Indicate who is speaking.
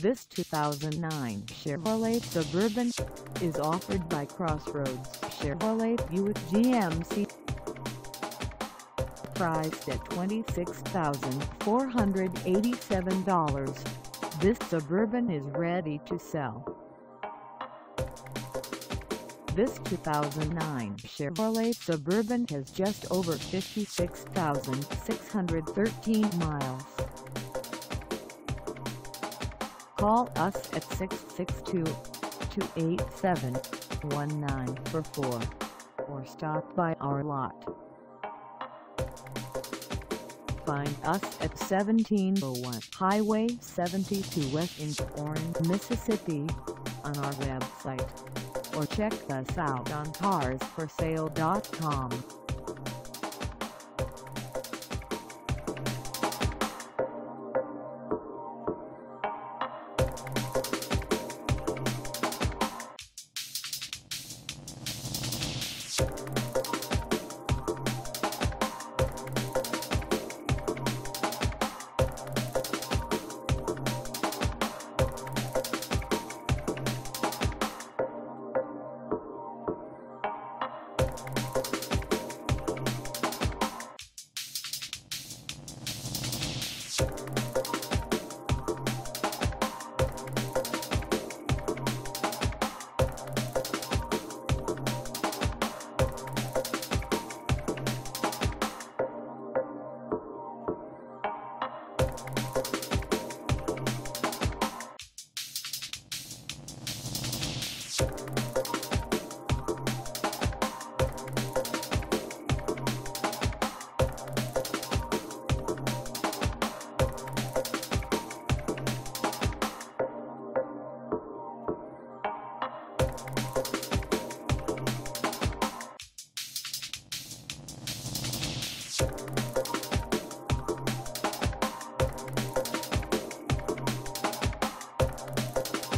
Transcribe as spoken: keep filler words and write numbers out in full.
Speaker 1: This two thousand nine Chevrolet Suburban is offered by Crossroads Chevrolet Buick G M C. Priced at twenty-six thousand four hundred eighty-seven dollars, this Suburban is ready to sell. This two thousand nine Chevrolet Suburban has just over fifty-six thousand six hundred thirteen miles. Call us at six six two, two eight seven, one nine four four or stop by our lot. Find us at seventeen oh one Highway seventy-two West in Corinth, Mississippi on our website, or check us out on cars for sale dot com.
Speaker 2: You